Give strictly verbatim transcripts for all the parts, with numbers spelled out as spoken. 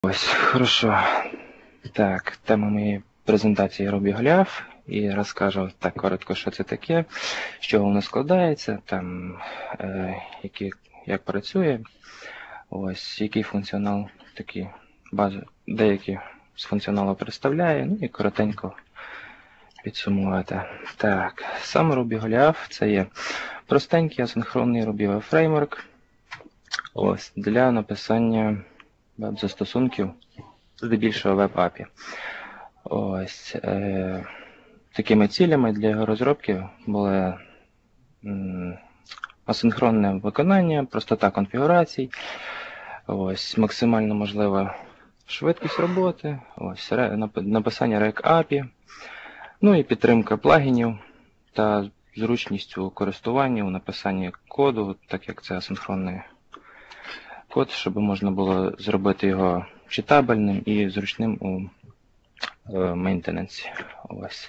Ось, хорошо. Так, тема моєї презентації Ruby Голіаф. І розкажу так коротко, що це таке, з чого воно складається, там, е, які, як працює, ось, який функціонал, такі бази, деякі з функціоналу представляє, ну і коротенько підсумувати. Так, сам Ruby Голіаф це є простенький асинхронний Ruby фреймворк, ось, для написання веб-застосунків, здебільшого веб-ей пі ай. Ось, е, такими цілями для його розробки були м, асинхронне виконання, простота конфігурацій, ось, максимально можлива швидкість роботи, ось, ре, написання рек ей пі ай, ну і підтримка плагінів та зручність у користуванні, у написанні коду, так як це асинхронний код, щоб можна було зробити його читабельним і зручним у мейнтенансі. Ось.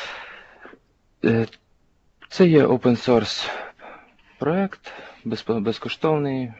Це є open source проект, безкоштовний,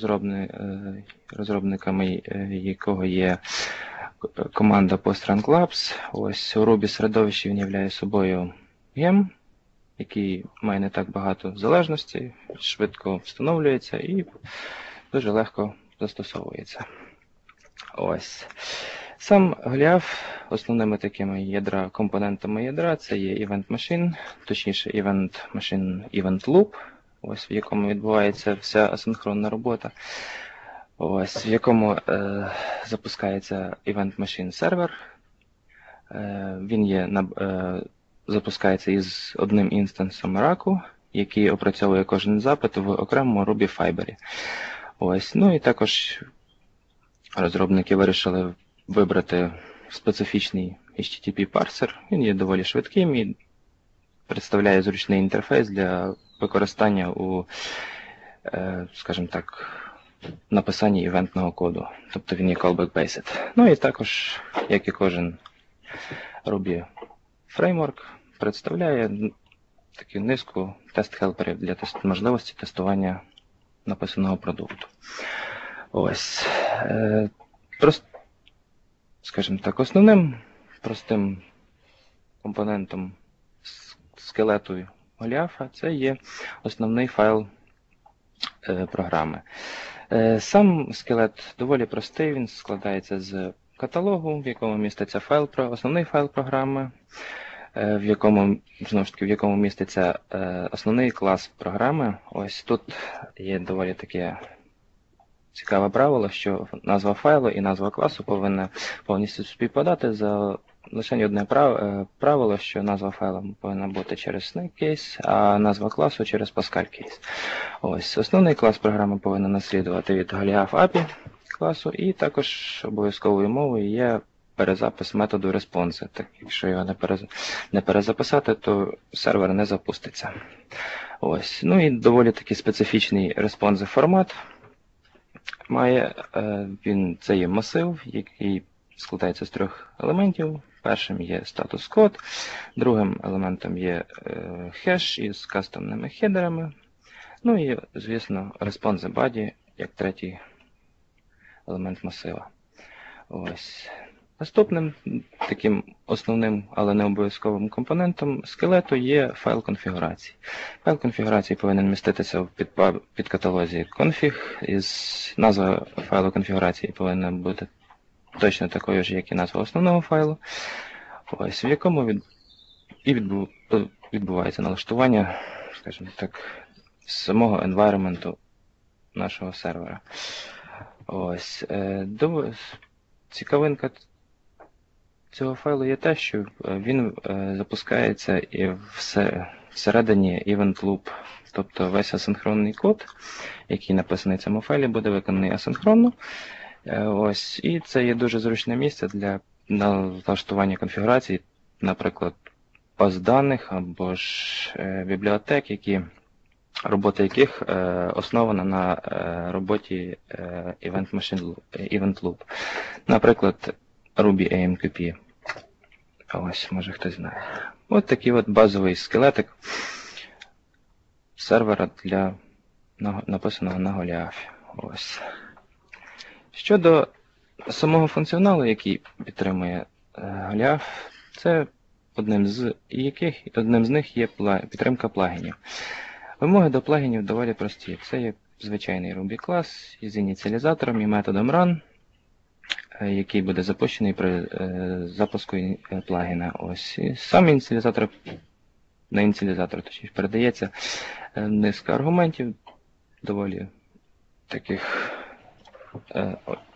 розробниками якого є команда Postrank Labs. Ось у Ruby середовищі він являє собою гем, який має не так багато залежностей, швидко встановлюється і дуже легко застосовується. Ось. Сам Голіаф основними такими ядра, компонентами ядра це є Event Machine, точніше Event Machine Event Loop, ось в якому відбувається вся асинхронна робота. Ось в якому е, запускається Event Machine сервер. Е, він є, е, запускається із одним інстансом раку, який опрацьовує кожен запит в окремому Ruby Fiber. Ось, ну і також розробники вирішили вибрати специфічний ейч ті ті пі парсер. Він є доволі швидким і представляє зручний інтерфейс для використання у, скажімо так, написанні івентного коду. Тобто він є callback-based. Ну і також, як і кожен Ruby фреймворк, представляє таку низку тест-хелперів для тест можливості тестування написаного продукту. Ось. Просто, скажімо так, основним простим компонентом скелету Голіафа це є основний файл е, програми. Е, сам скелет доволі простий, він складається з каталогу, в якому міститься файл, основний файл програми, е, в якому, знову ж таки, в якому міститься е, основний клас програми. Ось тут є доволі таке цікаве правило, що назва файлу і назва класу повинна повністю співпадати. За лише одне правило, що назва файлу повинна бути через Snake Case, а назва класу через Pascal Case. Ось, основний клас програми повинен наслідувати від Голіаф ей пі ай класу, і також обов'язковою мовою є перезапис методу response. Так, якщо його не, перез... не перезаписати, то сервер не запуститься. Ось. Ну і доволі такий специфічний responsive формат. Має, він, це є масив, який складається з трьох елементів. Першим є статус-код, другим елементом є хеш із кастомними хедерами. Ну і, звісно, response body як третій елемент масива. Ось. Наступним таким основним, але не обов'язковим компонентом скелету є файл конфігурації. Файл конфігурації повинен міститися в підкаталозі config, із назва файлу конфігурації повинна бути точно такою ж, як і назва основного файлу, ось, в якому від... і відбу... відбувається налаштування, скажімо так, самого environment нашого сервера. Ось. До... Цікавинка цього файлу є те, що він запускається і всередині Event Loop. Тобто весь асинхронний код, який написаний в цьому файлі, буде виконаний асинхронно. Ось. І це є дуже зручне місце для налаштування конфігурації, наприклад, баз даних або ж бібліотек, які, робота яких основана на роботі Event Machine Event Loop. Наприклад, Ruby ей ем кю пі. Ось, може хтось знає. Ось такий от базовий скелетик сервера для написаного на Голіафі. Ось. Щодо самого функціоналу, який підтримує Голіаф, це одним з яких одним з них є підтримка плагінів. Вимоги до плагінів доволі прості. Це є звичайний Ruby клас із ініціалізатором і методом run, який буде запущений при запуску плагіна. Ось. І сам ініціалізатор, на ініціалізатор точніше, передається низка аргументів, доволі таких, е,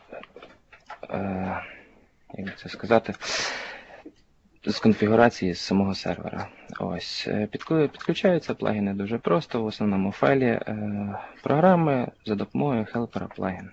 е, як це сказати, з конфігурації з самого сервера. Ось. Підключаються плагіни дуже просто, в основному файлі е, програми за допомогою helper плагін.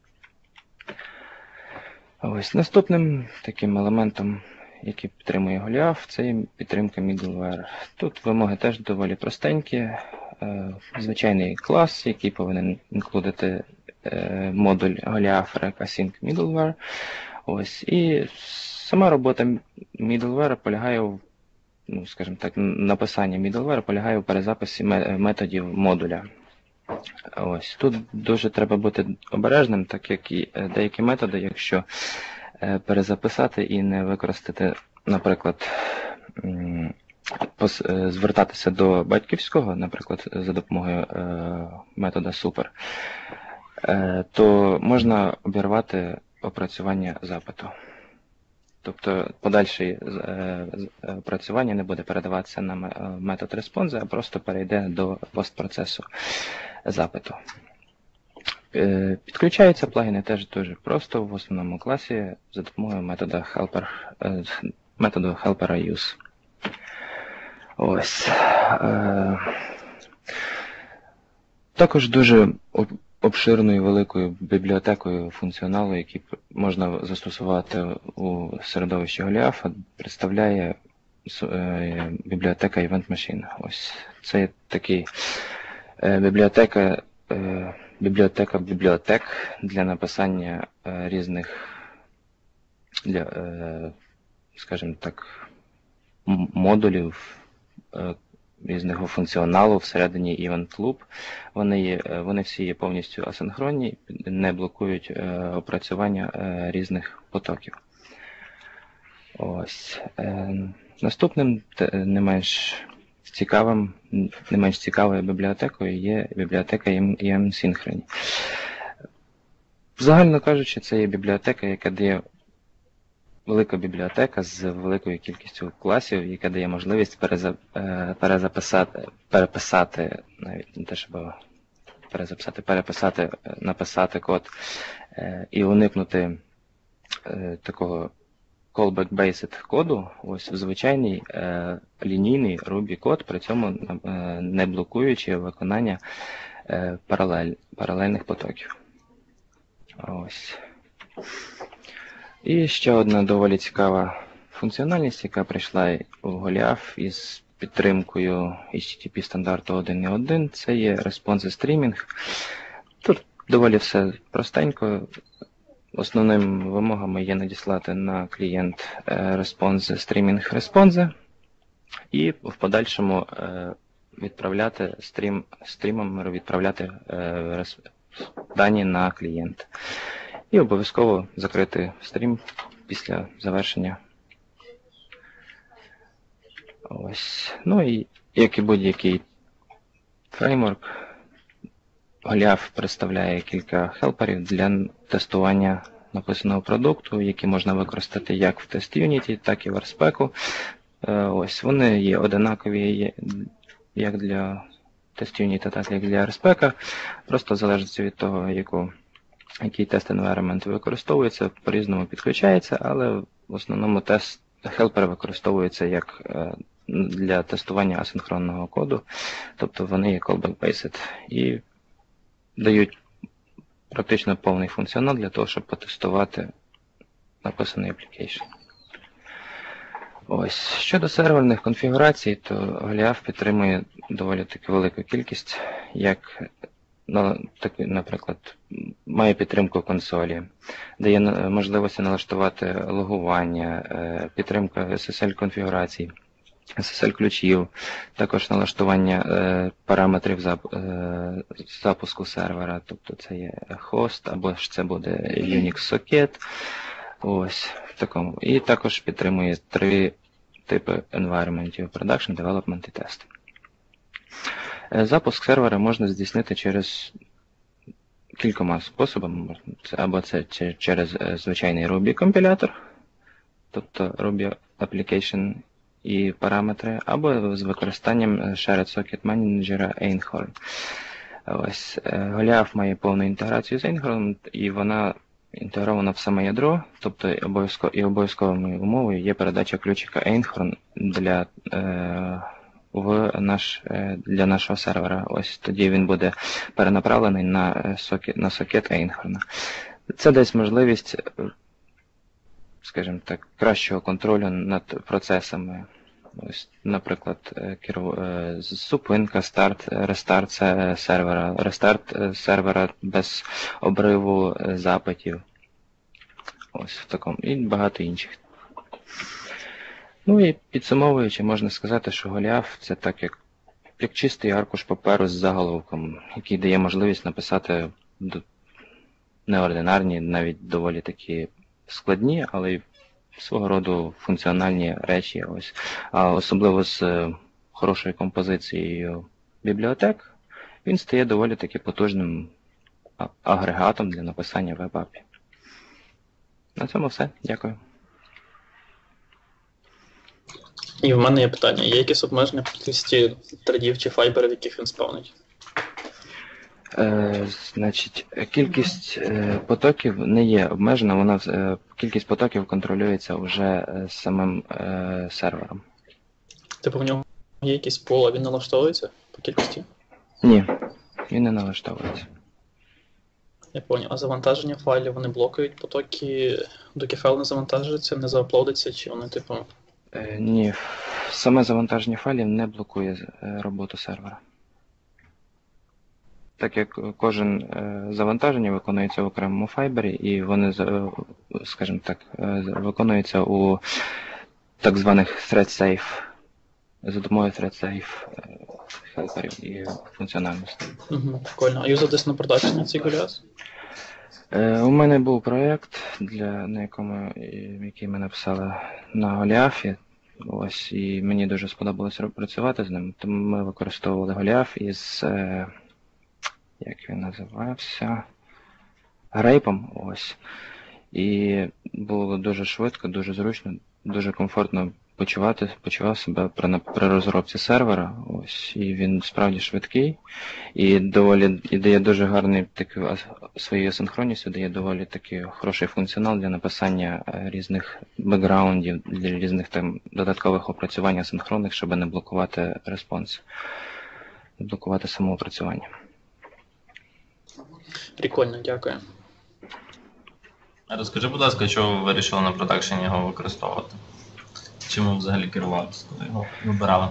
Ось. Наступним таким елементом, який підтримує Голіаф, це є підтримка middleware. Тут вимоги теж доволі простенькі. Е, звичайний клас, який повинен інклюдити е, модуль Голіаф Rec Async Middleware. Ось. І сама робота middleware полягає в, ну, скажімо так, написання middleware полягає в перезаписі методів модуля. Ось. Тут дуже треба бути обережним, так як і деякі методи, якщо перезаписати і не використати, наприклад, звертатися до батьківського, наприклад, за допомогою метода super, то можна обірвати опрацювання запиту. Тобто подальше опрацювання не буде передаватися на метод response, а просто перейде до постпроцесу запиту. Підключаються плагіни теж дуже просто в основному класі за допомогою методу helper, методу helper use. Ось. Також дуже обширною великою бібліотекою функціоналу, який можна застосувати у середовищі Голіафа, представляє бібліотека Event Machine. Ось. Це такий бібліотека бібліотека бібліотек для написання різних, для, скажімо так, модулів різного функціоналу всередині Event Loop. Вони, є, вони всі є повністю асинхронні, не блокують опрацювання різних потоків. Ось. Наступним, не менш цікавим, не менш цікавою бібліотекою є бібліотека і ем Synchrony. Загально кажучи, це є бібліотека, яка дає велика бібліотека з великою кількістю класів, яка дає можливість перезаписати, переписати, навіть не те, щоб перезаписати, переписати, написати код і уникнути такого callback-based коду, ось в звичайний е, лінійний Ruby код, при цьому е, не блокуючи виконання е, паралель, паралельних потоків. Ось. І ще одна доволі цікава функціональність, яка прийшла у Голіаф із підтримкою ейч ті ті пі стандарту один точка один, це є response streaming. Тут доволі все простенько. Основними вимогами є надіслати на клієнт response streaming response і в подальшому відправляти стрім, стрімом відправляти дані на клієнт. І обов'язково закрити стрім після завершення. Ось. Ну і як і будь-який фреймворк, Голіаф представляє кілька хелперів для тестування написаного продукту, які можна використати як в TestUnity, так і в RSpec. Ось, вони є одинакові як для TestUnity, так і для RSpec. Просто в залежності від того, яку, який тест-environment використовується, по-різному підключається, але в основному тест хелпери використовуються як для тестування асинхронного коду, тобто вони є callback-based і дають практично повний функціонал для того, щоб потестувати написаний application. Ось. Щодо серверних конфігурацій, то Голіаф підтримує доволі таки велику кількість, як, наприклад, має підтримку консолі, дає можливості налаштувати логування, підтримка ес ес ель конфігурацій, ес ес ель-ключів, також налаштування е, параметрів зап, е, запуску сервера, тобто це є хост, або ж це буде Unix Socket, ось в такому. І також підтримує три типи environmentів: Production, Development і Test. Е, запуск сервера можна здійснити через кількома способами. Або це через е, звичайний Ruby-компілятор, тобто Ruby Application і параметри, або з використанням Shared Socket Manager Einhorn. Ось, Голіаф має повну інтеграцію з Einhorn, і вона інтегрована в саме ядро, тобто і обов'язковою умовою є передача ключика Einhorn для, е, в наш, е, для нашого сервера. Ось тоді він буде перенаправлений на сокет, на сокет Einhorn. Це дасть можливість, скажімо так, кращого контролю над процесами. Ось, наприклад, зупинка, старт, рестарт сервера, рестарт сервера без обриву запитів. Ось в такому. І багато інших. Ну і підсумовуючи, можна сказати, що Голіаф це так як, як чистий аркуш паперу з заголовком, який дає можливість написати неординарні, навіть доволі такі складні, але й свого роду функціональні речі. Ось. А особливо з хорошою композицією бібліотек, він стає доволі таки потужним агрегатом для написання веб-апів. На цьому все. Дякую. І в мене є питання. Є якісь обмеження по кількості тредів чи файберів, яких він спавнить? Е, значить, кількість е, потоків не є обмежена, вона, е, кількість потоків контролюється вже е, самим е, сервером. Типу в нього є якийсь пул, а він налаштовується по кількості? Ні, він не налаштовується. Я поняв. А завантаження файлів, вони блокують потоки, доки файл не завантажується, не зааплодиться, чи вони типу... Е, ні, саме завантаження файлів не блокує е, роботу сервера. Так як кожен е, завантаження виконується в окремому файбері, і вони, е, скажімо так, е, виконуються у так званих thread safe, за допомогою thread safe е, хелперів і функціональності. Угу, прикольно. А юзер десь на продакшені цей Голіаф? Е, у мене був проєкт, для, на якому, який ми написали на Голіафі. Ось, і мені дуже сподобалося працювати з ним, тому ми використовували Голіаф із... Е, як він називався, грейпом, ось. І було дуже швидко, дуже зручно, дуже комфортно почувати, почував себе при, при розробці сервера, ось. І він справді швидкий, і доволі, і дає дуже гарний, такий, своєю асинхронністю дає доволі такий хороший функціонал для написання різних бекграундів, для різних там додаткових опрацювань асинхронних, щоб не блокувати респонс, не блокувати самоопрацювання. Прикольно, дякую. Розкажи, будь ласка, чого ви вирішили на продакшені його використовувати? Чим ви взагалі керувалися, коли його вибирали?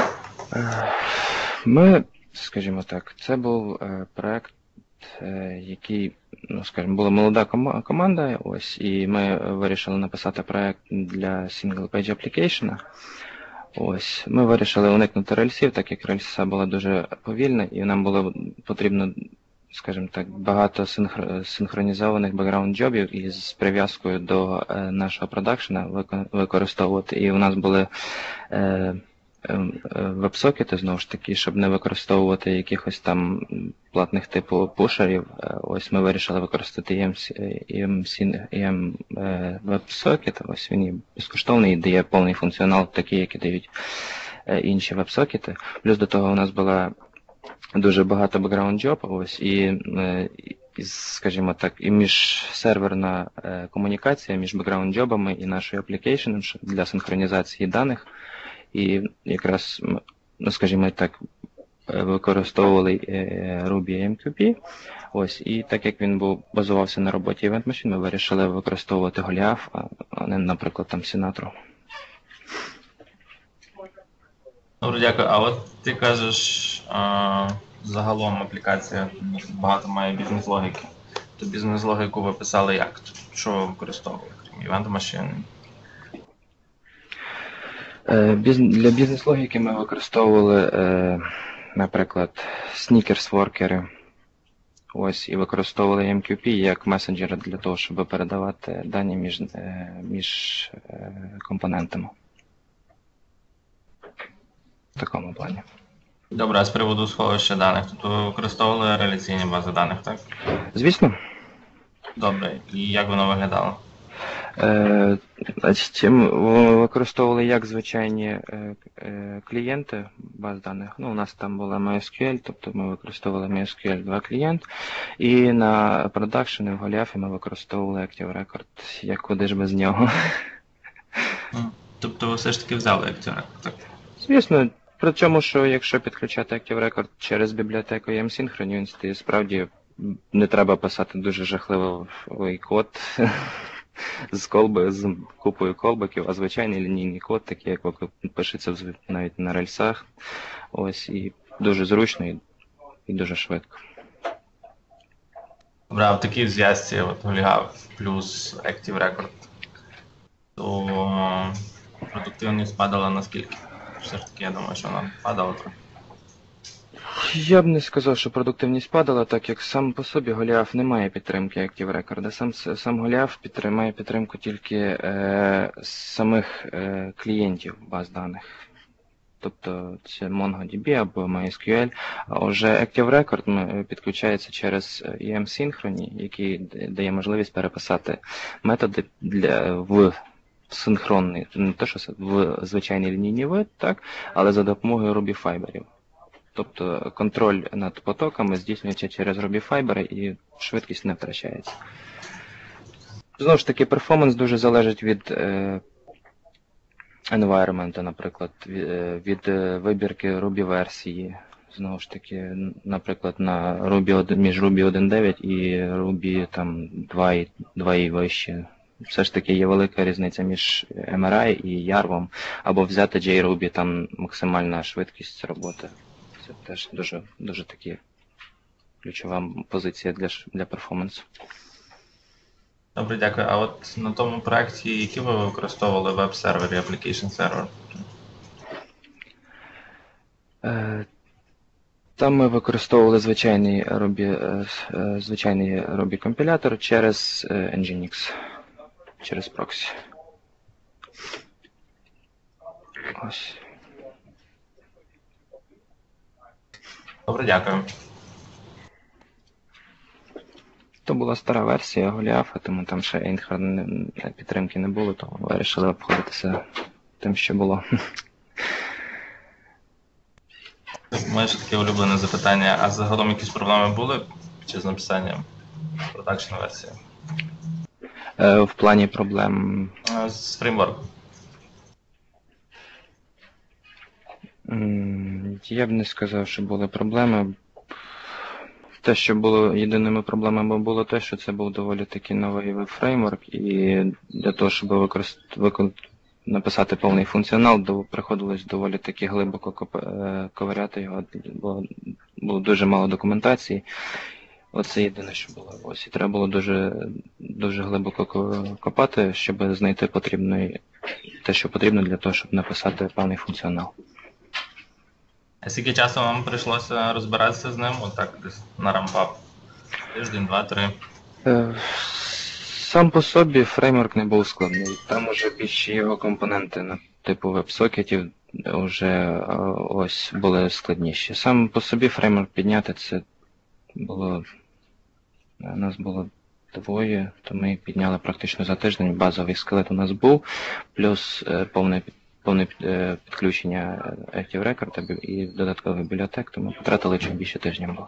Ми, скажімо так, це був е, проект, е, який, ну, скажімо, була молода ком- команда, ось, і ми вирішили написати проект для Single Page Application. Ось, ми вирішили уникнути рельсів, так як рельса була дуже повільна, і нам було потрібно, скажімо так, багато синхронізованих бекграунд-джобів із прив'язкою до е, нашого продакшена використовувати. І у нас були е, е, веб-сокети, знову ж таки, щоб не використовувати якихось там платних типу пушерів. Ось ми вирішили використати і ем сі веб-сокет. Ось він є безкоштовний і дає повний функціонал, такий, який дають е, інші веб-сокети. Плюс до того у нас була дуже багато бекграунд-джоб, ось, і, і, скажімо так, і міжсерверна комунікація між бекграунд-джобами і нашою аплікейшеном для синхронізації даних. І якраз, ну, скажімо так, використовували Ruby ем кью пі. Ось, і так як він був базувався на роботі Event Machine, ми вирішили використовувати Голіаф, а не, наприклад, там Sinatra. Добре, дякую. А от ти кажеш, а, загалом аплікація багато має бізнес-логіки. То бізнес-логіку ви писали як? Що ви використовували? Event Machine? Е, біз- Для бізнес-логіки ми використовували, е, наприклад, снікерс-воркери. Ось, і використовували ем кью пі як месенджер для того, щоб передавати дані між, е, між е, компонентами. В такому плані. Добре, а з приводу сховища даних, тут ви використовували реляційні бази даних, так? Звісно. Добре, і як воно виглядало? Е, значить, ми використовували як звичайні е, е, клієнти баз даних. Ну, у нас там була MySQL, тобто ми використовували MySQL два клієнт. І на продакшн і в Голіафі ми використовували Active Record, як куди ж без нього. М, Тобто ви все ж таки взяли Active Record, так? Звісно, при цьому, що якщо підключати Active Record через бібліотеку ем-Synchrony, він стає справді не треба писати дуже жахливий код з колби, з купою колбиків, а звичайний лінійний код, такий, як пишеться в- навіть на рельсах. Ось, і дуже зручно і, і дуже швидко. Добре, а в такій зв'язці от Голіаф плюс Active Record, то е, продуктивність падала наскільки? Все ж таки, я думаю, що вона падала трохи. Я б не сказав, що продуктивність падала, так як сам по собі Голіаф не має підтримки Active Record. Сам, сам Голіаф підтримує має підтримку тільки е, самих е, клієнтів баз даних. Тобто це MongoDB або MySQL. А вже Active Record м, підключається через ем-Synchrony, який дає можливість переписати методи для, в синхронний, не те, що це, в звичайний лінійний вид, так, але за допомогою Ruby Fiber. Тобто контроль над потоками здійснюється через Ruby Fiber і швидкість не втрачається. Знову ж таки, перформанс дуже залежить від е, environment, наприклад, від, від вибірки Ruby версії. Знову ж таки, наприклад, на Ruby, між Ruby один точка дев'ять і Ruby там, два і вище. Все ж таки є велика різниця між ем ар ай і ярвом, або взяти джей Ruby, там максимальна швидкість роботи. Це теж дуже, дуже такі ключова позиція для, для перформансу. Добре, дякую. А от на тому проєкті, які ви використовували веб-сервер і application сервер? Е, Там ми використовували звичайний Ruby, е, е, звичайний Ruby компілятор через е, Nginx, через проксі. Ось. Добре, дякую. То була стара версія Голіафа, тому там ще Einhard підтримки не було, тому вирішили обходитися тим, що було. Моє ж таке улюблене запитання, а загалом якісь проблеми були під час написання продакшн версії? Е, В плані проблем. Е, З фреймворком. м, Я б не сказав, що були проблеми. Те, що було єдиними проблемами, було те, що це був доволі таки новий веб-фреймворк, і для того, щоб використ... викон... написати повний функціонал, до... приходилось доволі таки глибоко коп... е, ковиряти його, бо було дуже мало документації. Оце єдине, що було. Ось і треба було дуже, дуже глибоко ко- копати, щоб знайти потрібний... те, що потрібно для того, щоб написати повний функціонал. А скільки часу вам прийшлося розбиратися з ним? Отак десь на рампап? Тиждень, два, три. Е, Сам по собі фреймворк не був складний. Там уже більше його компоненти, ну, типу веб-сокетів, вже е, ось були складніші. Сам по собі фреймворк підняти це було. У нас було двоє, то ми підняли практично за тиждень. Базовий скелет у нас був, плюс е, повне, повне е, підключення Active Record і додаткових бібліотек, то ми потратили чим більше тижня було.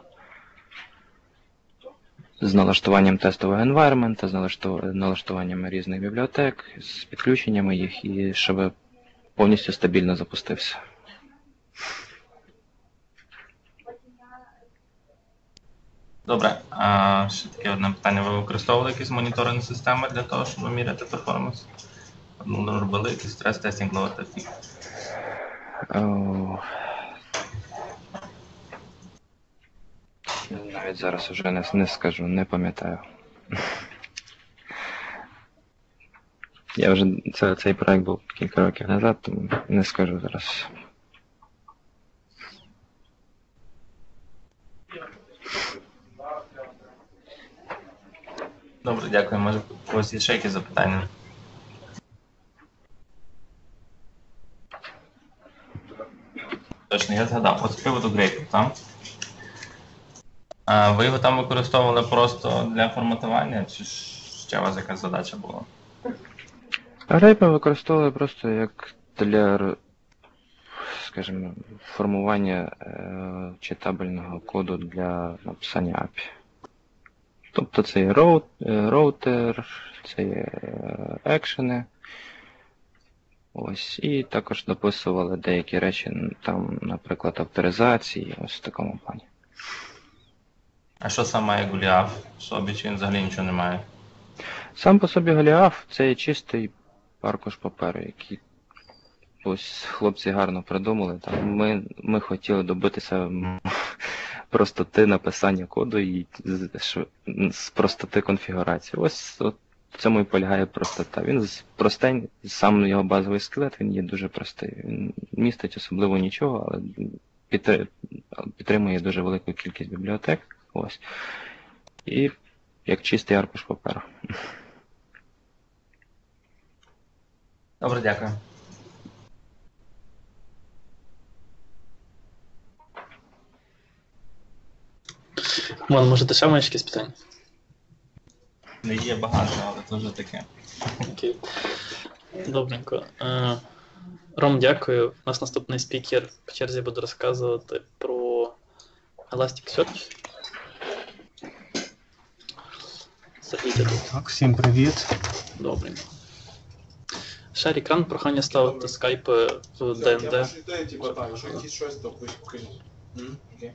З налаштуванням тестового environment, з налашту- налаштуванням різних бібліотек, з підключеннями їх, і щоб повністю стабільно запустився. Добре, а ще таке одне питання. Ви використовували якісь моніторинг системи для того, щоб міряти перформанс? Ну, робили якийсь стрес-тестінг, лоад-тестінг? О, навіть зараз вже не, не скажу, не пам'ятаю. Я вже це, цей проект був кілька років назад, тому не скажу зараз. Добре, дякую. Може, у когось є ще якісь запитання? Точно, я згадав. От з приводу грейпу, так? А ви його там використовували просто для форматування, чи ще у вас якась задача була? Грейпи використовували просто як для, скажімо, формування е, читабельного коду для написання ей пі ай. Тобто це є роут, е, роутер, це є е, екшени. Ось, і також дописували деякі речі, там, наприклад, авторизації, ось в такому плані. А що саме має Голіаф в собі, чи він взагалі нічого не має? Сам по собі Голіаф це є чистий аркуш паперу, який ось хлопці гарно придумали. Там ми, ми хотіли добитися м, простоти написання коду і з, ш- з простоти конфігурації. Ось от в цьому і полягає простота. Він з- простень, сам його базовий скелет, він є дуже простий. Він містить особливо нічого, але підтри- підтримує дуже велику кількість бібліотек. Ось. І як чистий аркуш паперу. Добре, дякую. Вон, може, ти ще маєш якісь питання? Не є багато, але це вже таке. Окей. Добренько. Е, Ром, дякую. У нас наступний спікер по черзі буде розказувати про Elasticsearch. Сергій, ти тут. Так, всім привіт. Добренько. Шар екран, прохання ставити скайпи в ДНД. Я можу типу, так, якщо якісь щось, то покажіть. М, Окей.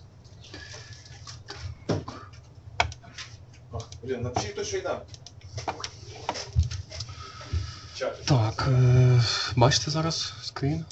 О, блін, напишіть хто що йде. Чат. Так, е, бачите зараз скрін?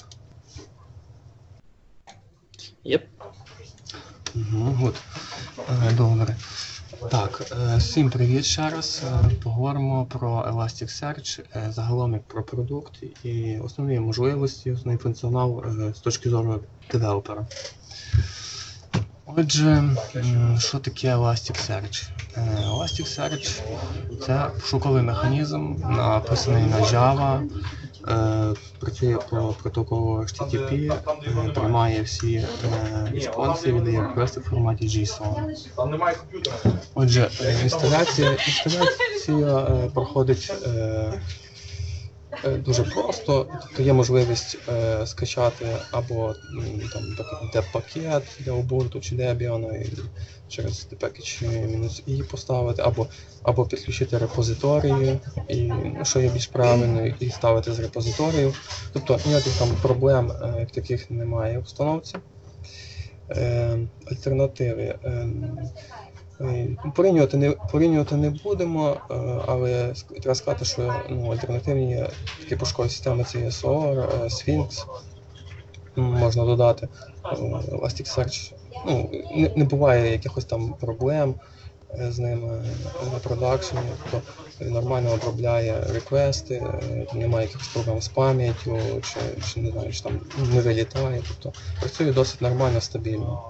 Єп. Угу, от. Е, добре. Так, е, всім привіт ще раз. Е, поговоримо про Elasticsearch, е, загалом як про продукт і основні можливості, основний функціонал е, з точки зору девелопера. Отже, м, що таке Elasticsearch? Е, Elasticsearch – це пошуковий механізм, написаний на Java, е, працює по протоколу ейч ті ті пі, е, приймає всі е, респонси, віддає реквести в форматі JSON. Там немає комп'ютера. Отже, е, інсталяція, інсталяція е, проходить е, е, дуже просто. Тобто є можливість е, скачати або м, там деп-пакет для Ubuntu чи Debian і через dpkg-i поставити, або, або підключити репозиторії, і, ну, що є більш правильно, і ставити з репозиторію. Тобто ніяких там проблем е, як таких немає в установці. Е, альтернативи. Е, е, порівнювати, не, порівнювати не будемо, е, але ск- треба сказати, що ну, альтернативні є такі пошукові системи, це є Soar, е, Sphinx, м, можна додати. Е, Elasticsearch, ну, не, не буває якихось там проблем е, з ними на продакшені, тобто він нормально обробляє реквести, е, немає якихось проблем з пам'яттю, чи, чи не знаю, чи там не вилітає, тобто працює досить нормально, стабільно.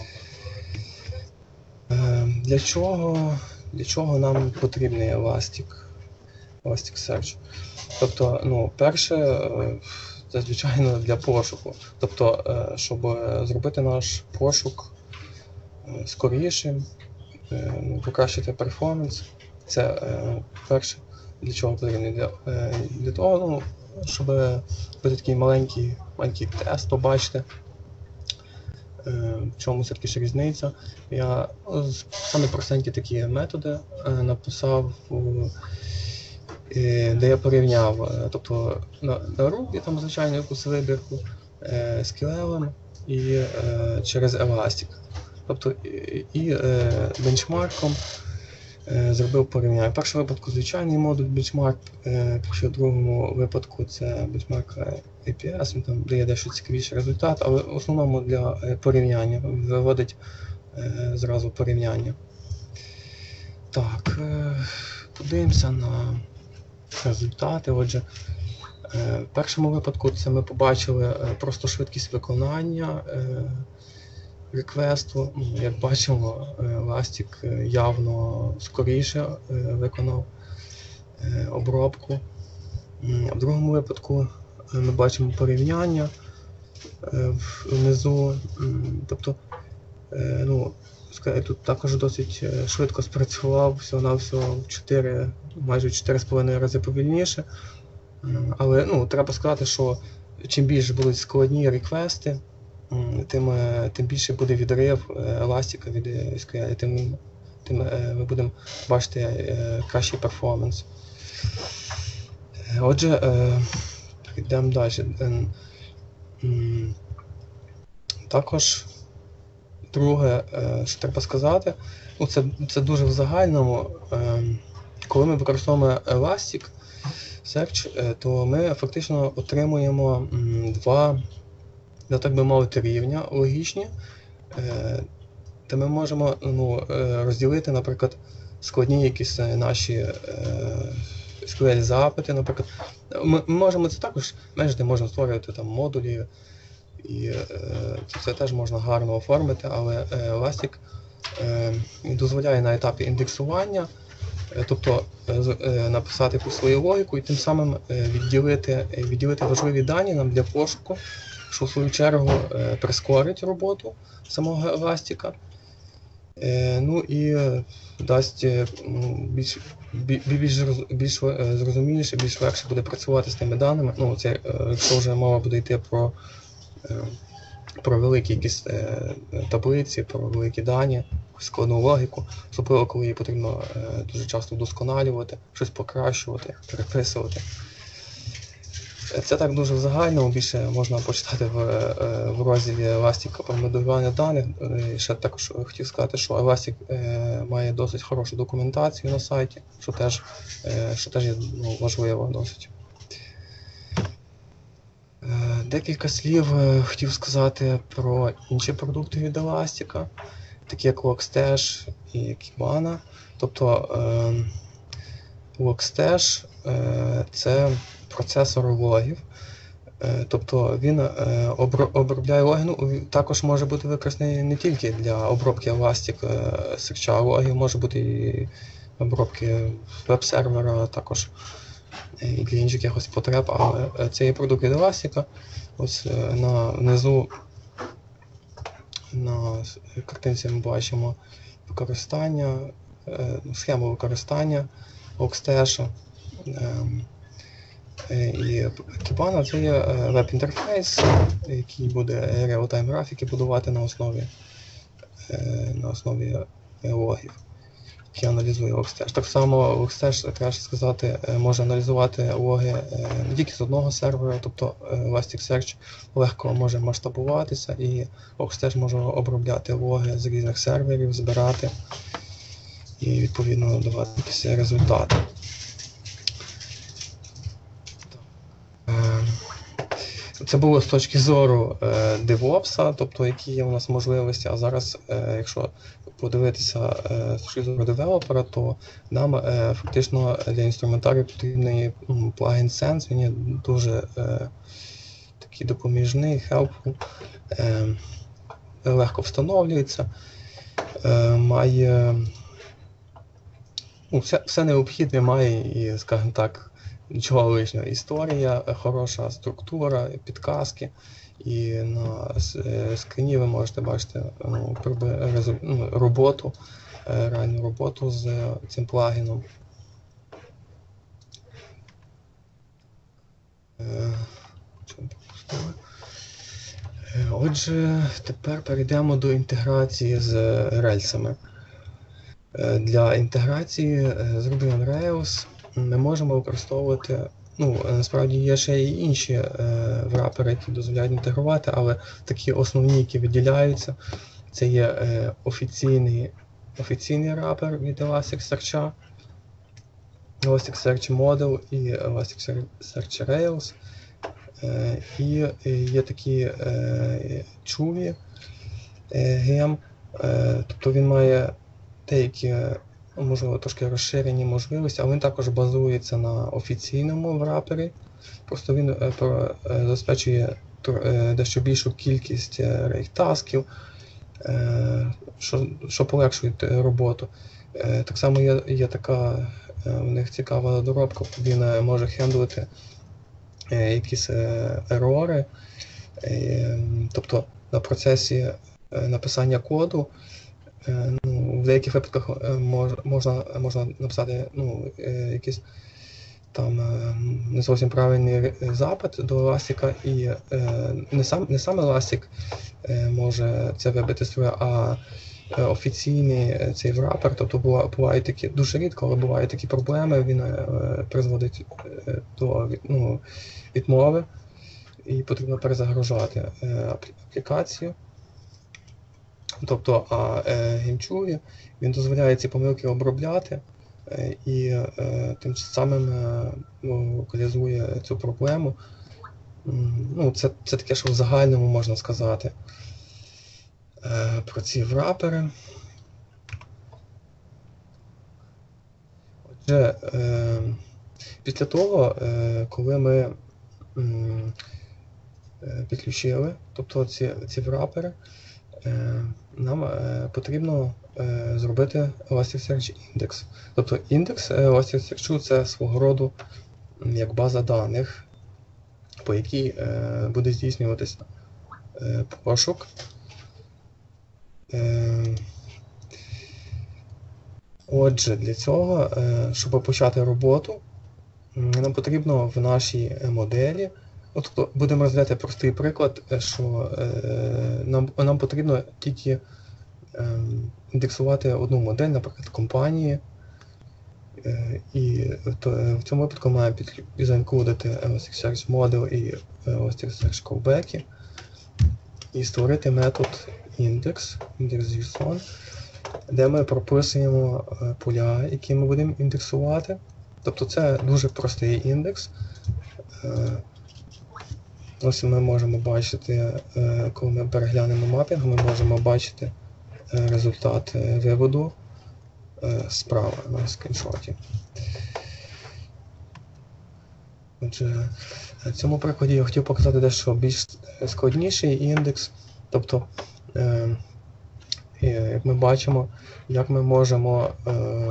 Е, Для чого, для чого нам потрібний Elastic, Elasticsearch? Тобто, ну, перше, е, це звичайно для пошуку. Тобто, е, щоб зробити наш пошук е, скорішим, е, ну, покращити перформанс, це е, перше, для чого потрібний. Для, е, для того, ну, щоб робити такий маленький, маленький тест, побачити, е, в чому все-таки ж різниця. Я ну, з- самі простенькі такі методи е, написав, у- е, де я порівняв, е, тобто на, на Ruby там звичайно якусь вибірку е, з Kylelem і е, через Elastic. Тобто і, і е, бенчмарком е, зробив порівняння. В першому випадку звичайний модуль бенчмарк, е, якщо в другому випадку це бенчмарк ей пі ес, він там дає дещо цікавіший результат, але в основному для е, порівняння виводить е, зразу порівняння. Так, е, подивимося на результати. Отже, е, в першому випадку це ми побачили е, просто швидкість виконання е, реквесту. Ну, як бачимо, е, Elastic е, явно скоріше е, виконав е, обробку. М, В другому випадку е, ми бачимо порівняння е, внизу. М, Тобто, е, ну, ска- тут також досить е, швидко спрацював, всього-навсього в чотири, майже в чотири з половиною рази повільніше. М, Але ну, треба сказати, що чим більше будуть складні реквести, м, тим, е, тим більше буде відрив е, еластика від ес кю ель, тим, тим е, ми будемо бачити е, кращий перформанс. Е, Отже, е, йдемо далі. Е, м, Також друге, е, що треба сказати, ну, це, це дуже в загальному. е, Коли ми використовуємо Elastic Search, е, то ми фактично отримуємо м, два, ну, так би мовити, рівня логічні, е, де ми можемо ну, е, розділити, наприклад, складні якісь е, наші е, ес кю ель-запити, наприклад. Ми, ми можемо це також межити, можемо створювати там модулі, і е, це все теж можна гарно оформити, але е, Elastic е, дозволяє на етапі індексування, е, тобто е, з- е, написати якусь свою логіку і тим самим е, відділити, е, відділити важливі дані нам для пошуку, що в свою чергу е, прискорить роботу самого Elastic. Е, Ну і е, дасть е, м, більш, бі- більш, зроз- більш е, зрозуміліше, більш легше буде працювати з тими даними. Ну, це, е, якщо вже мова буде йти про, е, про великі якісь е, таблиці, про великі дані, складну логіку, особливо коли її потрібно е, дуже часто вдосконалювати, щось покращувати, переписувати. Е, Це так дуже в загальному, більше можна почитати в, е, в розділі Elastic про моделювання даних. Е, Ще також хотів сказати, що Elastic е, має досить хорошу документацію на сайті, що теж, е, що теж є ну, важливо досить. Е, Декілька слів е, хотів сказати про інші продукти від Elastic, такі як Logstash і Kibana. Тобто е, Logstash е, це процесор логів. Е, Тобто він е, обро- обробляє логи, ну, він також може бути використаний не тільки для обробки Elastic е, серча логів, може бути і обробки веб-сервера, також е, і для інших якихось потреб, але е, це є продукт від Elastic. Ось е, на, внизу на с- картинці ми бачимо використання, е, схему використання Logstash. Ем, Е, І Kibana це є е, веб-інтерфейс, який буде реал-тайм графіки будувати на основі, е, на основі е, логів, які аналізує Logstash. Так само Logstash, треба ж сказати, е, може аналізувати логи е, не тільки з одного сервера, тобто е, Elasticsearch легко може масштабуватися, і Logstash може обробляти логи з різних серверів, збирати і відповідно давати якісь результати. Е, Це було з точки зору е, DevOps, тобто які є у нас можливості. А зараз, е, якщо подивитися е, з точки зору девелопера, то нам е, фактично для інструментарію потрібний м, плагін Sense. Він є дуже е, такий допоміжний, helpful, е, легко встановлюється, е, має ну, все, все необхідне, має і, скажімо так, нічого лишнього. Історія, хороша структура, підказки. І на с- е, скріні ви можете бачити ну, приби- резу- ну, роботу, е, реальну роботу з е, цим плагіном. Е, що ми пропустили? Е, Отже, тепер перейдемо до інтеграції з рельсами. Е, Для інтеграції е, з Ruby on Rails ми можемо використовувати, ну, е, насправді є ще й інші е, врапери, які дозволяють інтегрувати, але такі основні, які виділяються, це є е, офіційний, офіційний рапер від Elasticsearch, Elasticsearch Model і Elasticsearch Rails. Е, І е, є такі е, чуві е, гем, е, тобто він має деякі можливо, трошки розширені можливості, але він також базується на офіційному врапері. Просто він е, про- е, забезпечує тр- е, дещо більшу кількість е, рейд-тасків, е, що, що полегшує е, роботу. Е, Так само є, є така е, в них цікава доробка, він е, може хендлити е, якісь е, ерори. Е, Тобто на процесі е, написання коду е, ну, в деяких випадках е, мож, можна, можна написати ну, е, якийсь там е, не зовсім правильний ре- запит до Elastic, і е, не сам не сам Elastic е, може це вибити з строя, а е, офіційний е, цей врапер. Тобто бува- бувають такі, дуже рідко, але бувають такі проблеми, він е, призводить е, до від- ну, відмови, і потрібно перезагружати е, аплі- аплікацію. Тобто, а е, Гімчурі він дозволяє ці помилки обробляти е, і е, тим самим е, ну, локалізує цю проблему. М, Ну, це, це таке, що в загальному можна сказати е, про ці врапери. Отже, е, після того, е, коли ми м, е, підключили, тобто ці, ці врапери, е, нам е, потрібно е, зробити Elasticsearch індекс. Тобто індекс е, Elasticsearch це свого роду м, як база даних, по якій е, буде здійснюватися е, пошук. Е, Отже, для цього, е, щоб почати роботу, м, нам потрібно в нашій е, моделі, от тобто будемо розглядати простий приклад, е, що е, нам, нам потрібно тільки е, індексувати одну модель, наприклад, компанії, е, і то, е, в цьому випадку маємо підклю- заінклюдити Elasticsearch Model і Elasticsearch Callback і створити метод index, index.json, де ми прописуємо е, поля, які ми будемо індексувати. Тобто це дуже простий індекс. Е, Ось ми можемо бачити, е, коли ми переглянемо мапінг, ми можемо бачити е, результат е, виводу е, справа на скріншоті. Отже, в цьому прикладі я хотів показати дещо більш складніший індекс. Тобто, е, е, як ми бачимо, як ми можемо е,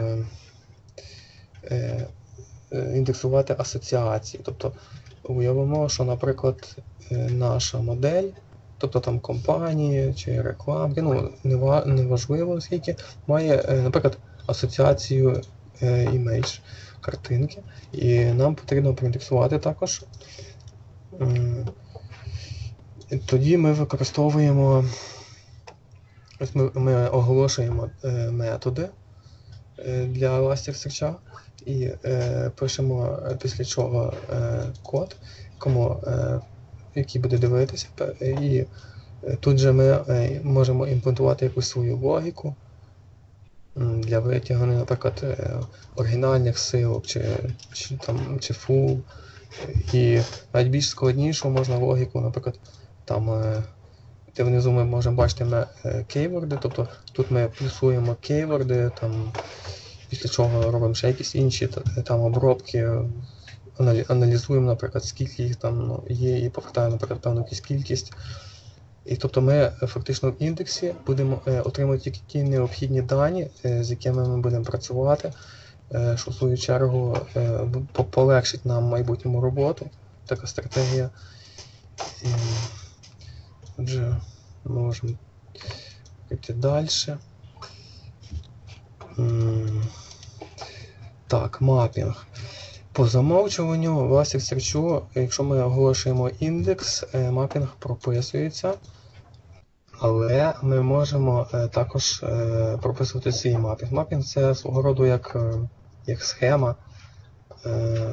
е, е, індексувати асоціації. Тобто, уявимо, що, наприклад, е, наша модель, тобто там компанії чи рекламки, ну, нева- неважливо скільки, має, е, наприклад, асоціацію е, імейдж, картинки, і нам потрібно проіндексувати також. М, і Тоді ми використовуємо, ось ми, ми оголошуємо е, методи е, для Elasticsearch і е, пишемо е, після чого е, код, кому, е, який буде дивитися, пе- і е, тут же ми е, можемо імплементувати якусь свою логіку м, для витягнення, наприклад, е, оригінальних силок чи, чи, там, чи фул. І навіть більш складнішу можна логіку, наприклад, там, е, де внизу ми можемо бачити ме- е, кейворди, тобто тут ми плюсуємо кейворди, там, після чого робимо ще якісь інші та- там обробки, аналі- аналізуємо, наприклад, скільки їх там ну, є, і повертаємо, наприклад, певну якусь кількість. І тобто ми е, фактично в індексі будемо е, отримувати тільки ті необхідні дані, е, з якими ми будемо працювати, е, що в свою чергу е, б- по- полегшить нам в майбутньому роботу. Така стратегія. І, отже, можемо йти далі. М, Так, мапінг. По замовчуванню в Elasticsearch, якщо ми оголошуємо індекс, е, мапінг прописується, але ми можемо е, також е, прописувати свій мапінг. Мапінг це свого роду як, е, як схема. Е,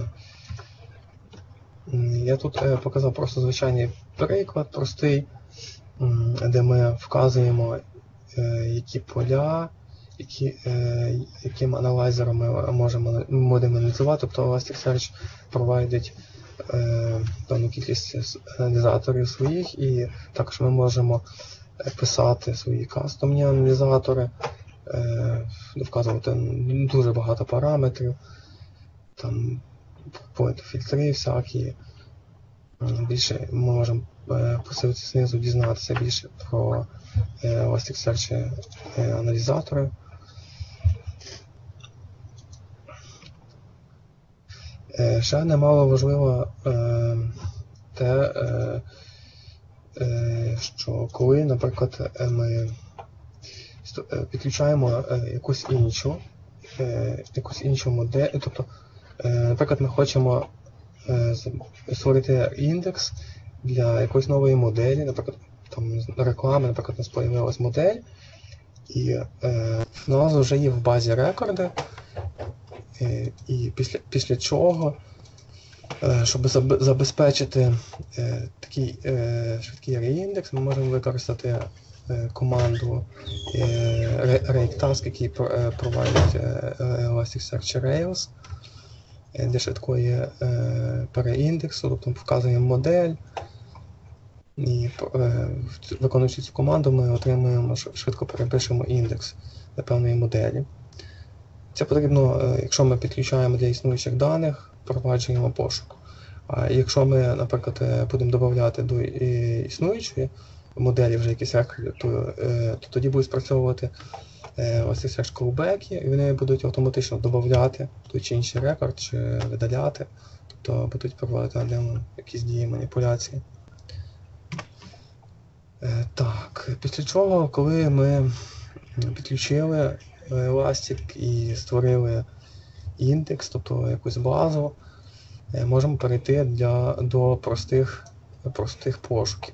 м, Я тут е, показав просто звичайний приклад, простий, м, де ми вказуємо, е, які поля, які, е, яким аналайзером ми можемо ми будемо аналізувати. Тобто Elasticsearch провайдить е, певну кількість аналізаторів своїх, і також ми можемо е, писати свої кастомні аналізатори, е, вказувати дуже багато параметрів, там фільтри всякі. Більше ми можемо е, посилитися знизу, дізнатися більше про е, Elasticsearch е, аналізатори. Е, ще немало важливо е, те, е, е, що коли, наприклад, ми підключаємо е, якусь іншу, е, якусь іншу модель, тобто, е, наприклад, ми хочемо е, створити індекс для якоїсь нової моделі, наприклад, там реклами, наприклад, у нас з'явилась модель, і е, в нас вже є в базі рекорди, е, і після, після чого, е, щоб забезпечити е, такий е, швидкий реіндекс, ми можемо використати е, команду е, rake-task, який проводить е, Elasticsearch Rails для швидкої е, переіндексу, тобто вказуємо модель, і е, виконуючи цю команду, ми отримуємо, швидко перепишемо індекс для певної моделі. Це потрібно, е, якщо ми підключаємо для існуючих даних, впроваджуємо пошук. А якщо ми, наприклад, будемо додавати до існуючої моделі вже якісь рекорди, то, е, то тоді будуть спрацьовувати е, ось ці callback, і вони будуть автоматично додавати той чи інший рекорд, чи видаляти, тобто будуть проводити над ним якісь дії маніпуляції. Е, так, після чого, коли ми підключили Elastic і створили індекс, тобто якусь базу, е, можемо перейти для, до простих, простих пошуків.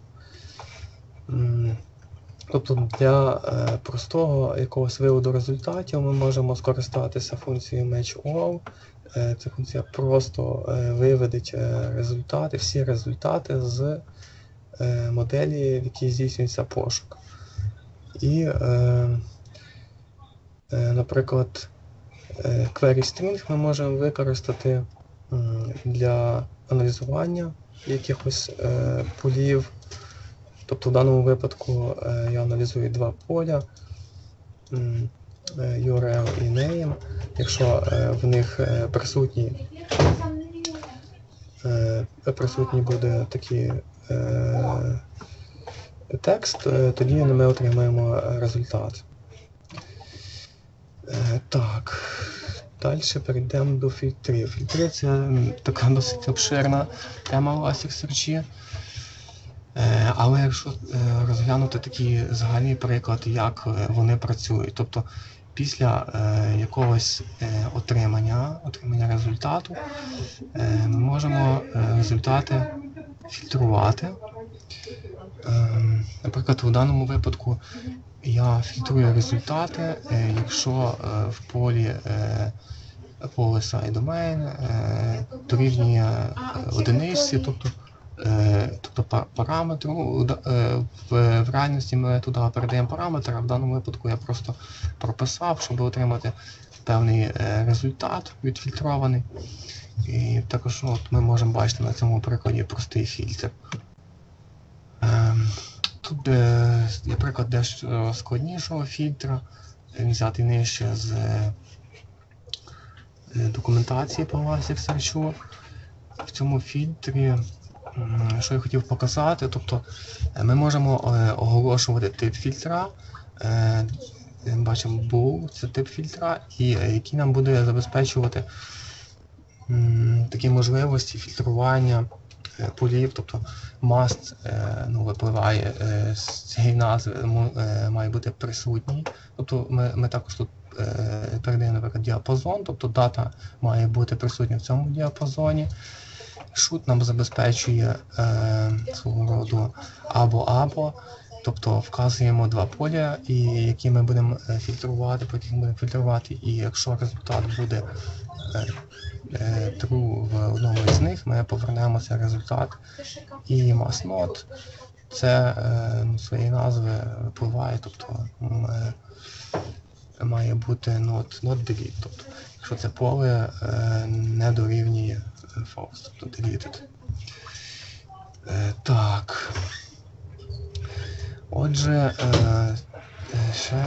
Тобто для е, простого якогось виводу результатів ми можемо скористатися функцією match-all. Е, ця функція просто е, виведить е, результати, всі результати з е, моделі, в якій здійснюється пошук. І, е, е, наприклад, е, query string ми можемо використати е, для аналізування якихось е, полів. Тобто в даному випадку е, я аналізую два поля, е, ю ар ел і name. Якщо е, в них е, присутні, е, присутній буде такий е, текст, е, тоді ми отримаємо результат. Е, так, далі перейдемо до фільтрів. Фільтри – це така досить обширна тема в Elasticsearch. Але якщо розглянути такий загальний приклад, як вони працюють, тобто після якогось отримання, отримання результату ми можемо результати фільтрувати. Наприклад, у даному випадку я фільтрую результати, якщо в полі поле sideDomain дорівнює одиниці, тобто Тобто параметру, в, в реальності ми туди передаємо параметр, а в даному випадку я просто прописав, щоб отримати певний результат відфільтрований. І також от, ми можемо бачити на цьому прикладі простий фільтр. Тут, наприклад, дещо складнішого фільтра, взяти нижче з документації по Elasticsearch. В цьому фільтрі, що я хотів показати, тобто ми можемо оголошувати тип фільтра, бачимо bool, це тип фільтра, і який нам буде забезпечувати такі можливості фільтрування полів, тобто must, ну, випливає з цієї назви, має бути присутній, тобто ми, ми також тут передаємо, наприклад, діапазон, тобто дата має бути присутня в цьому діапазоні. Shoot нам забезпечує е, свого роду або-або, тобто вказуємо два поля, і які ми будемо фільтрувати, по яких ми будемо фільтрувати, і якщо результат буде е, е, true в одному із них, ми повернемо цей результат. І must-not, це е, ну, своєї назви випливає, тобто е, має бути not, not delete, тобто якщо це поле е, не дорівнює false, тобто deleted. Е, так. Отже, е, ще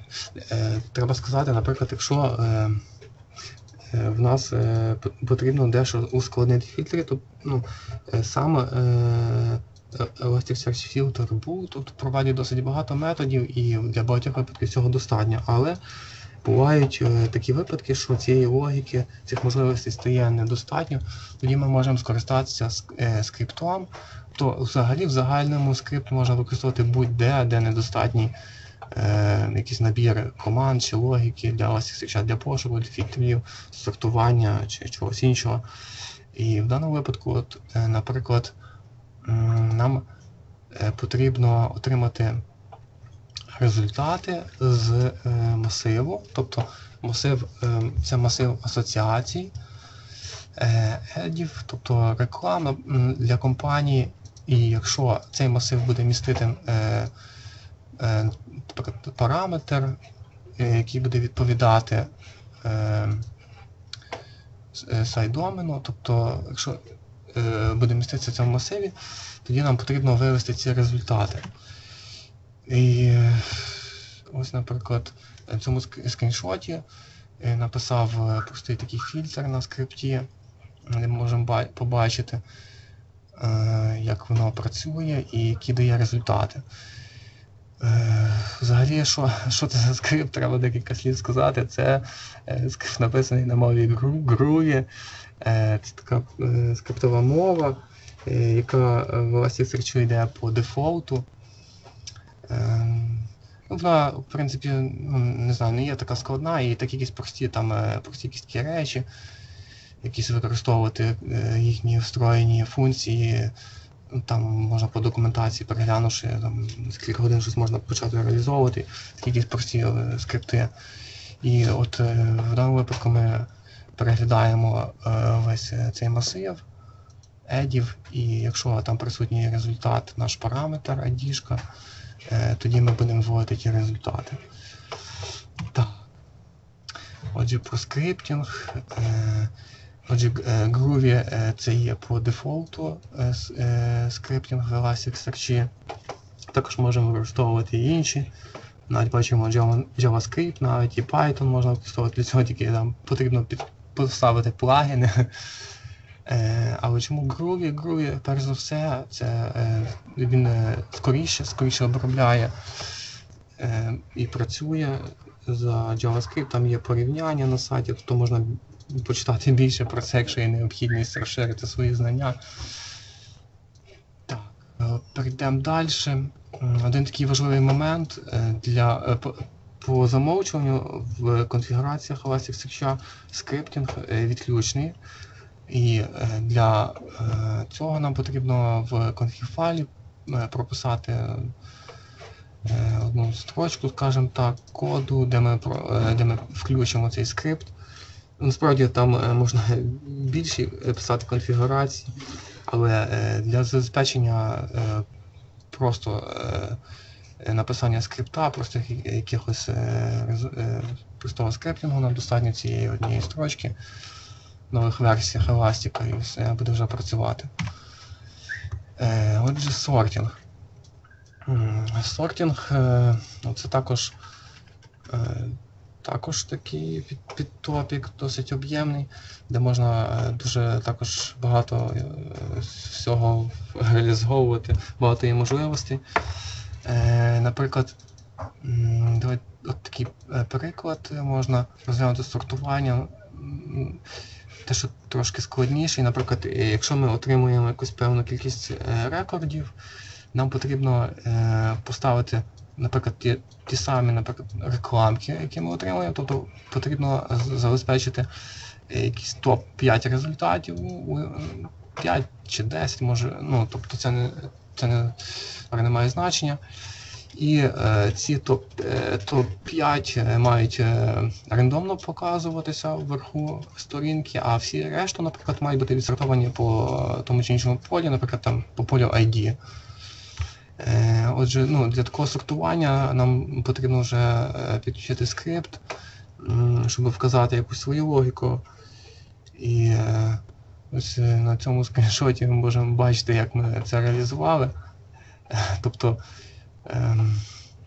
Е, треба сказати, наприклад, якщо е, е, в нас е, потрібно дещо ускладнити фільтри, то ну, е, саме е, Elasticsearch Filter був, тут проводять досить багато методів і для багатьох випадків цього достатньо, але бувають е, такі випадки, що цієї логіки, цих можливостей стає недостатньо, тоді ми можемо скористатися е, скриптом. То взагалі в загальному скрипт можна використовувати будь-де, де недостатній е, якийсь набір команд чи логіки для Elasticsearch, для пошуку, для фільтрів, сортування чи чогось іншого. І в даному випадку, от, е, наприклад, нам е, потрібно отримати результати з е, масиву, тобто масив, е, це масив асоціацій, е, едів, тобто реклама для компанії, і якщо цей масив буде містити е, е, параметр, е, який буде відповідати е, сайт-домену, тобто якщо е, буде міститися в цьому масиві, тоді нам потрібно вивести ці результати. І ось, наприклад, в цьому скріншоті написав простий такий фільтр на скрипті, де ми можемо побачити, як воно працює і які дає результати. Взагалі, що, що це за скрипт, треба декілька слів сказати. Це скрипт написаний на мові Groovy. Це така скриптова мова, яка в Elasticsearch йде по дефолту. Вона, в принципі, ну, не знаю, не є така складна, і такі якісь прості, там, прості якісь такі речі, якісь використовувати їхні встроєні функції, там можна по документації, переглянувши, там, за кілька годин щось можна почати реалізовувати, такі якісь прості скрипти. І от в даному випадку ми переглядаємо весь цей масив едів, і якщо там присутній результат, наш параметр айдішка, тоді ми будемо вводити ті результати. Так. Отже, про скриптинг. Отже, Groovy це є по дефолту скриптинг в Elasticsearch. Також можемо використовувати і інші. Навіть бачимо JavaScript, навіть і Python можна використовувати. Для цього тільки там потрібно поставити плагіни. Але чому Groovy? Groovy, перш за все, це він скоріше, скоріше обробляє і працює за JavaScript. Там є порівняння на сайті, тобто можна почитати більше про це, якщо є необхідність розширити свої знання. Так, перейдемо далі. Один такий важливий момент для, по, по замовчуванню в конфігураціях Elasticsearch скриптинг відключений. І для цього нам потрібно в config-файлі прописати одну строчку, скажімо так, коду, де ми, де ми включимо цей скрипт. Насправді там можна більше писати конфігурації, але для забезпечення просто написання скрипта, просто якихось простого скриптингу нам достатньо цієї однієї строчки. В нових версіях Elastic і все буде вже працювати. Е, отже, сортінг. Сортінг ну, це також, е, також такий під, підтопік, досить об'ємний, де можна дуже також багато е, всього реалізовувати, багато є можливостей. Е, наприклад, давайте от такий приклад можна розглянути сортування. Те, що трошки складніше, наприклад, якщо ми отримуємо якусь певну кількість рекордів, нам потрібно поставити, наприклад, ті, ті самі, наприклад, рекламки, які ми отримуємо, тобто потрібно забезпечити якісь топ п'ять результатів, п'ять чи десять, може, ну, тобто це не, це не, не має значення. І е, ці топ п'ять мають е, рандомно показуватися вверху сторінки, а всі решту, наприклад, мають бути відсортовані по тому чи іншому полі, наприклад, там, по полю ай ді. Е, отже, ну, для такого сортування нам потрібно вже підключити скрипт, щоб вказати якусь свою логіку. І е, ось на цьому скріншоті ми можемо бачити, як ми це реалізували. Тобто,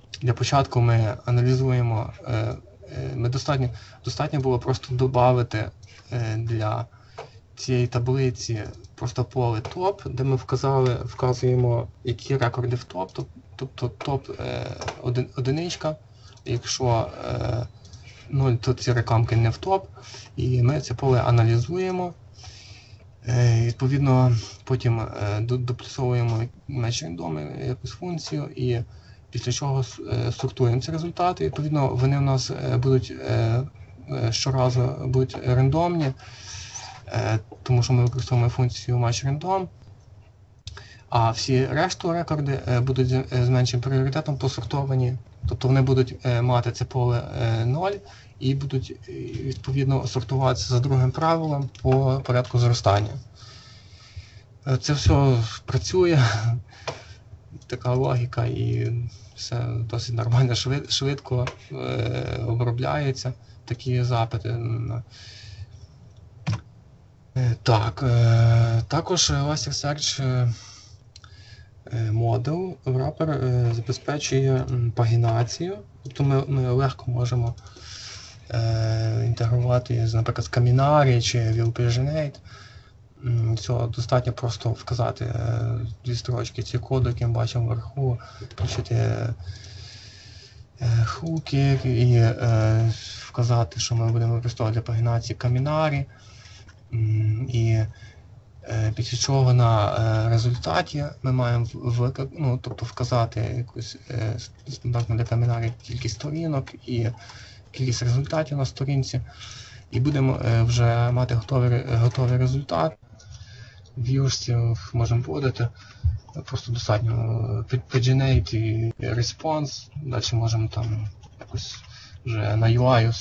Для початку ми аналізуємо, ми достатньо, достатньо було просто додати для цієї таблиці просто поле топ, де ми вказали, вказуємо, які рекорди в топ, тобто топ один, одиничка, якщо нуль, то ці рекламки не в топ, і ми це поле аналізуємо. Відповідно, потім доплюсовуємо match random, якусь функцію, і після чого сортуємо ці результати. Відповідно, вони в нас будуть щоразу будуть рандомні, тому що ми використовуємо функцію match random, а всі решту рекорди будуть з меншим пріоритетом посортовані, тобто вони будуть мати це поле ноль і будуть відповідно сортуватися за другим правилом по порядку зростання. Це все працює, така логіка, і все досить нормально, швидко обробляється такі запити. Так, також Elasticsearch модул wrapper забезпечує пагінацію, тобто ми, ми легко можемо е, інтегрувати, наприклад, з Kaminari чи WillPaginate. Цього достатньо просто вказати е, дві строчки ці коду, які ми бачимо вверху, включити е, хуки і е, вказати, що ми будемо використовувати для пагінації Kaminari. І після чого на результаті ми маємо в, ну, тобто вказати якусь стандартну для Kaminari кількість сторінок і кількість результатів на сторінці. І будемо вже мати готовий, готовий результат. В в'юшці можемо вводити. Просто достатньо paginate і response. Далі можемо там якось вже на ю ай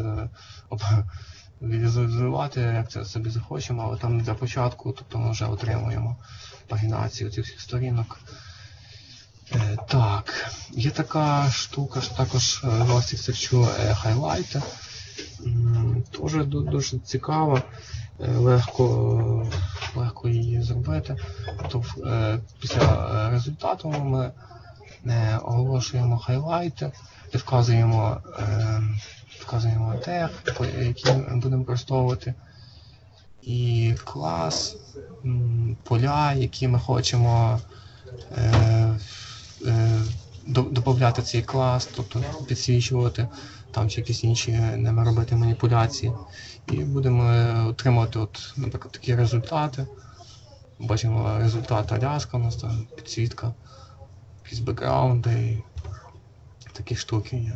візуалізувати, як це собі захочемо, але там для початку, тобто ми вже отримуємо пагінацію цих всіх сторінок. Е, так, є така штука, що також в Elasticsearch хайлайти. Теж дуже цікаво, легко, легко її зробити. Тобто, е, після результату ми е, оголошуємо хайлайти, де вказуємо е, Вказуємо тег, який будемо використовувати, і клас, поля, які ми хочемо е, е, додати цей клас, тобто підсвічувати там чи якісь інші ними робити маніпуляції. І будемо отримувати, от, наприклад, такі результати. Бачимо результат Аляска, у нас там підсвітка, якісь бекграунди, такі штуки є.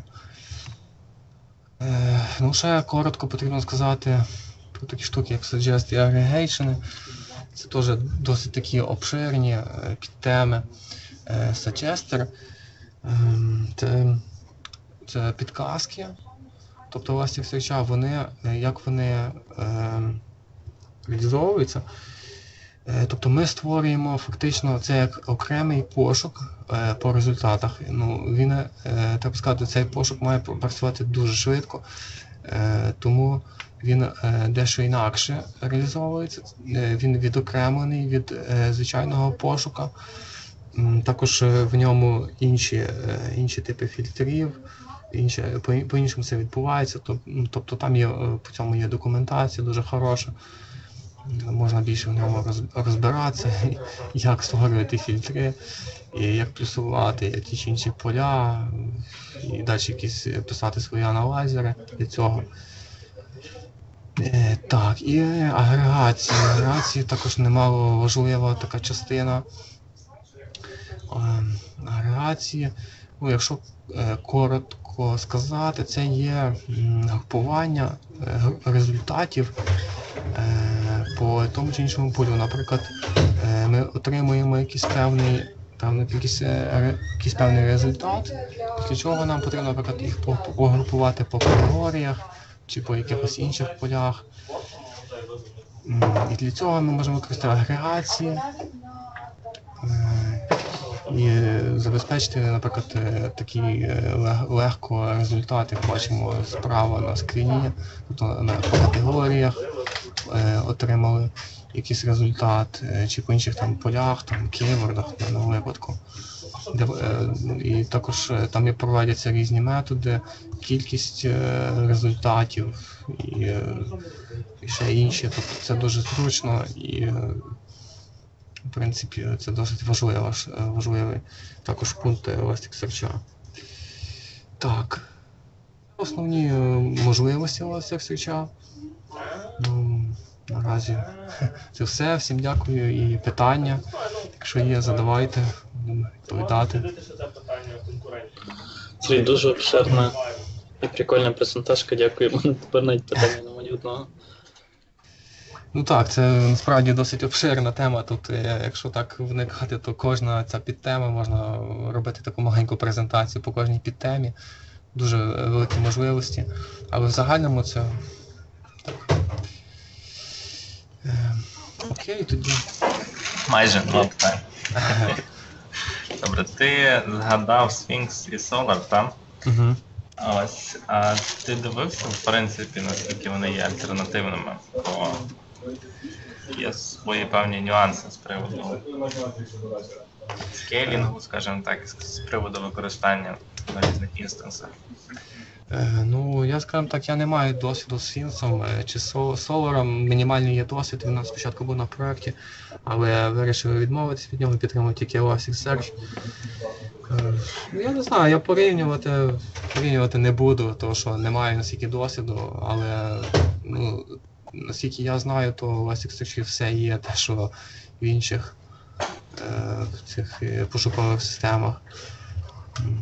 Е, ну, ще коротко потрібно сказати про такі штуки, як Suggest і Aggregation. Це теж досить такі обширні е, підтеми. Е, Suggester е, це, це підказки. Тобто Elasticsearch, вони, як вони е, реалізовуються. Е, тобто ми створюємо фактично це як окремий пошук е, по результатах. Ну, він, е, треба сказати, цей пошук має працювати дуже швидко, е, тому він е, дещо інакше реалізовується. Е, він відокремлений від е, звичайного пошука. М, також в ньому інші, е, інші типи фільтрів. Інше, по-іншому це відбувається, тобто там є, по цьому є документація дуже хороша, можна більше в ньому розбиратися, як створювати фільтри, і як плюсувати ті чи інші поля, і далі якісь писати свої аналайзери для цього. Е, так, і агрегація. Агрегація також немало важлива така частина е, агрегації. Ну, якщо е, коротко сказати, це є м, групування е, результатів е, по тому чи іншому полю. Наприклад, е, ми отримуємо якийсь певний, певний, якийсь, е, якийсь певний результат, після чого нам потрібно, наприклад, їх погрупувати по категоріях чи по якихось інших полях. І для цього ми можемо використати агрегації. Е, І забезпечити, наприклад, такі легко результати, як бачимо справа на скріні, тобто ми по категоріях е, отримали. якийсь результат, е, чи по інших там полях, там кейвордах в даному випадку. Де, е, і також е, там і проводяться різні методи, кількість е, результатів і, е, і ще інші. Тобто це дуже зручно і е, в принципі це досить важливо, ж- е, важливий також пункт Elasticsearch. Так. Основні е, можливості Elasticsearch. Ну, наразі це все. Всім дякую і питання. Якщо є, задавайте, будемо відповідати. Сергій, дуже обширна і прикольна презентажка, дякую. У мене тепер навіть питання немає ні одного. Ну так, це насправді досить обширна тема. Тут, е, якщо так вникати, то кожна ця підтема можна робити таку маленьку презентацію по кожній підтемі. Дуже великі можливості. Але в загальному це так. Е, окей, тоді. Майже два питання. Добре, ти згадав Sphinx і Solar, так? Угу. Ось, а ти дивився, в принципі, наскільки вони є альтернативними, бо є свої певні нюанси з приводу скейлінгу, скажімо так, з з приводу використання на різних інстансах. Е, ну, я скажімо так, я не маю досвіду з Фінсом е, чи Со- Соларом. Мінімальний є досвід, він у нас спочатку був на проєкті, але вирішили відмовитися від нього, підтримувати тільки Elasticsearch. Е, ну, я не знаю, я порівнювати, порівнювати не буду, тому що не маю настільки досвіду, але ну, наскільки я знаю, то в Elasticsearch все є те, що в інших е, цих е, пошукових системах. М.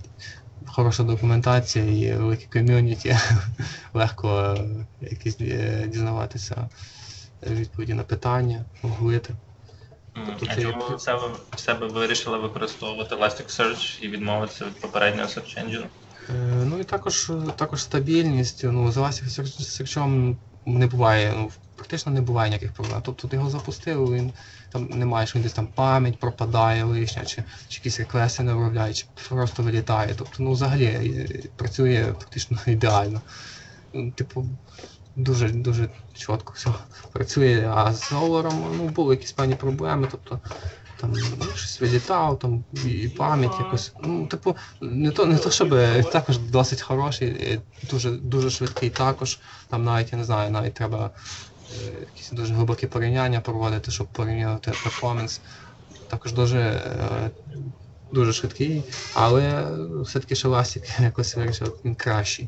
Хороша документація і велике ком'юніті, легко е, якісь е, дізнаватися відповіді на питання, гуглити. М, Тобто А це чому як- ви в себе, в себе вирішили використовувати Elasticsearch і відмовитися від попереднього Search Engine? Е, Ну і також, також стабільність. Ну, з Elasticsearch не буває, ну, практично не буває ніяких проблем. Тобто ти його запустив, він там немає, що він десь там пам'ять пропадає лишня, чи, чи якісь реквести не виробляє, чи просто вилітає. Тобто, ну, взагалі е, працює практично ідеально. Ну, Типу, дуже дуже чітко все працює. А з Solar, ну, були якісь певні проблеми, тобто там ну, щось вилітав, там і і пам'ять якось. Ну, типу, не то, не то, щоб е, також досить хороший, е, дуже, дуже швидкий також. Там навіть, я не знаю, навіть треба е, якісь дуже глибокі порівняння проводити, щоб порівняти перформанс. Також дуже, е, дуже швидкий, але все-таки ще Elastic якось вирішив, він кращий.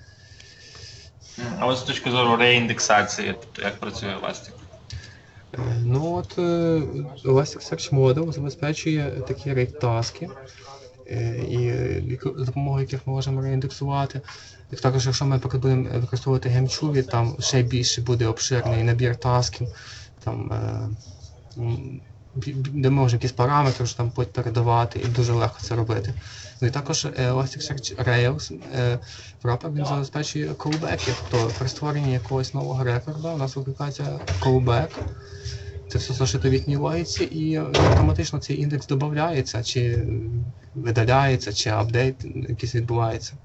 А от з точки зору реіндексації, тобто як працює Elastic? Е, Ну от е, Elasticsearch Model забезпечує такі рейд-таски, е, і е, яку- за допомогою яких ми можемо реіндексувати. І також, якщо ми, наприклад, будемо використовувати Гемчуві, там ще більше буде обширний набір тасків, там, е, м, бі- бі- де можна якісь параметри що там потім передавати, і дуже легко це робити. Ну і також е, Elasticsearch Rails е, wrapper, він забезпечує callback'и, тобто при створенні якогось нового рекорду у нас викликається callback. Це все зашито в їхній логіці, і автоматично цей індекс додається, чи видаляється, чи апдейт якийсь відбувається.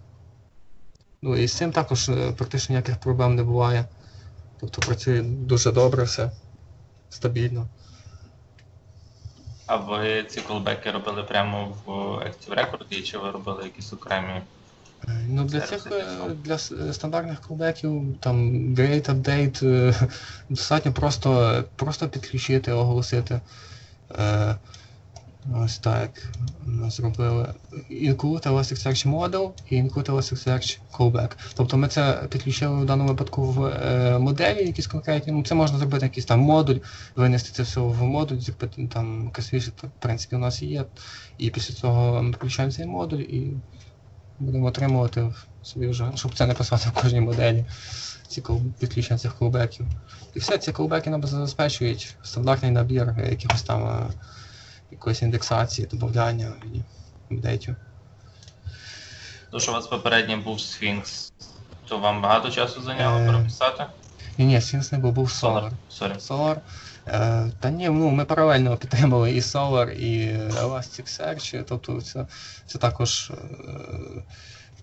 Ну і з цим також е, практично ніяких проблем не буває. Тобто працює дуже добре все, стабільно. А ви ці колбеки робили прямо в Active Record, чи ви робили якісь окремі? Е, Ну, для Зараз цих я е, підсумую. для с- е, стандартних колбеків там Great Update е, достатньо просто, просто підключити, оголосити. Е, Ось так ми зробили Include Elasticsearch Model і Include Elasticsearch Callback. Тобто ми це підключили в даному випадку в е, моделі якісь конкретні. Ну, це можна зробити якийсь там модуль, винести це все в модуль, зробити там касвіше, в принципі у нас є. І після цього ми включаємо цей модуль і будемо отримувати собі вже, щоб це не писати в кожній моделі, ці кол- підключення цих колбеків. І все, ці колбеки нам забезпечують стандартний набір якихось там е, якоїсь індексації, додавання і апдейтів. Тому що у вас попередній був Sphinx, то вам багато часу зайняло Е, переписати? Ні, ні, Sphinx не був, був Solar. Сорі. Solar. Е, та ні, ну ми паралельно підтримували і Solar, і Elasticsearch, тобто це, це також е,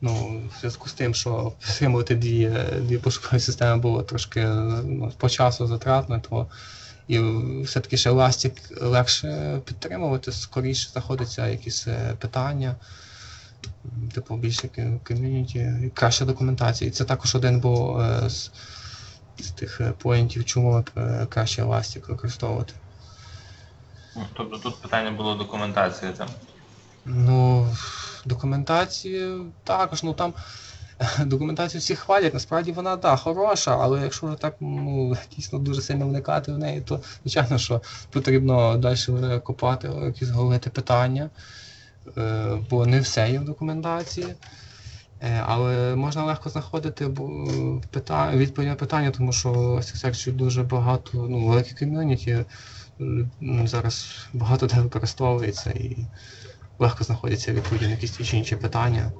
ну, в зв'язку з тим, що підтримувати дві, дві пошукові системи було трошки ну, по часу затратно, то і все-таки ще Elastic легше підтримувати, скоріше заходяться якісь е, питання, типу більше ком'юніті, і краща документація. І це також один був е, з, з тих е, поінтів, чому е, краще Elastic використовувати. Ну, тобто тут питання було документації там. Ну, документації також, ну там документацію всі хвалять, насправді вона, так, хороша, але якщо вже так, ну, дійсно дуже сильно вникати в неї, то, звичайно, що потрібно далі вже копати, якісь голити питання, е, бо не все є в документації. Е, але можна легко знаходити питання, відповідь на питання, тому що Elasticsearch дуже багато, ну, велике ком'юніті, зараз багато де використовується і легко знаходяться відповіді на якісь ті чи інші питання.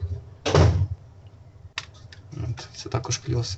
От, це також плюс.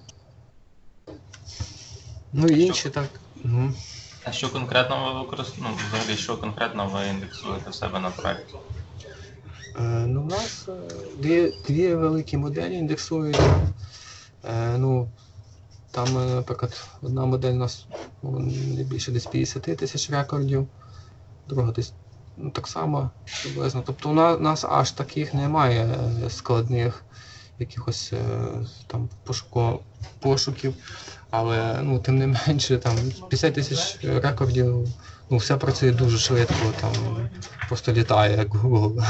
Ну і інші так. Угу. А що конкретно ви використовуєте? Ну, взагалі, що конкретно ви індексуєте в себе на проєкті? Е, ну, у нас е, дві, дві великі моделі індексуються. Е, ну, там, е, наприклад, одна модель у нас ну, не більше десь п'ятдесят тисяч рекордів, друга десь ну, так само приблизно. Тобто у нас, у нас аж таких немає е, складних якихось е, там пошуко, пошуків, але ну, тим не менше там п'ятдесят тисяч рекордів, ну, все працює дуже швидко, там просто літає як Google.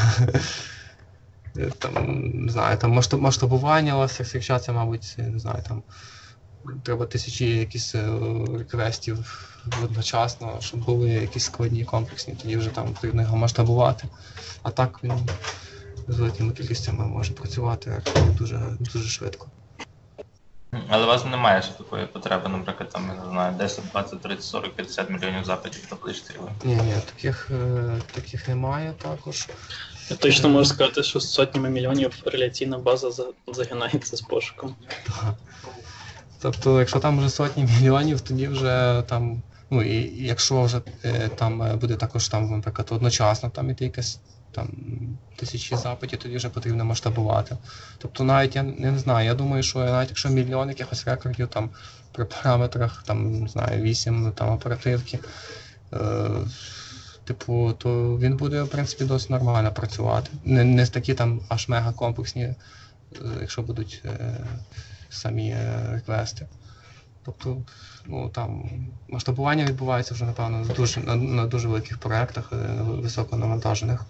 Там, не знаю, там масштабування Elasticsearch, це, мабуть, не знаю, там треба тисячі якісь реквестів одночасно, щоб були якісь складні, комплексні, тоді вже там потрібно його масштабувати. А так він з великими кількостями може працювати дуже, дуже швидко. Але у вас немає ще такої потреби, наприклад, там, я не знаю, десять, двадцять, тридцять, сорок, п'ятдесят мільйонів запитів табличці. Ні, ні, таких, таких немає також. Я точно можу сказати, що з сотнями мільйонів реляційна база загинається з пошуком. Так. Тобто, якщо там вже сотні мільйонів, тоді вже там, ну і, і якщо вже е, там буде також там, наприклад, одночасно там іти якась там тисячі запитів, тоді вже потрібно масштабувати. Тобто навіть я не знаю, я думаю, що навіть якщо мільйон якихось рекордів там при параметрах там, не знаю, вісім там оперативки, е, типу, то він буде, в принципі, досить нормально працювати. Не, не такі там аж мега комплексні, е, якщо будуть е, самі е, реквести. Тобто, ну, там масштабування відбувається вже, напевно, дуже, на, на дуже великих проєктах, е, високонавантажених.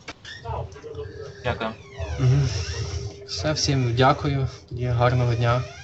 Дякую. Угу. Все, всім дякую, тоді гарного дня.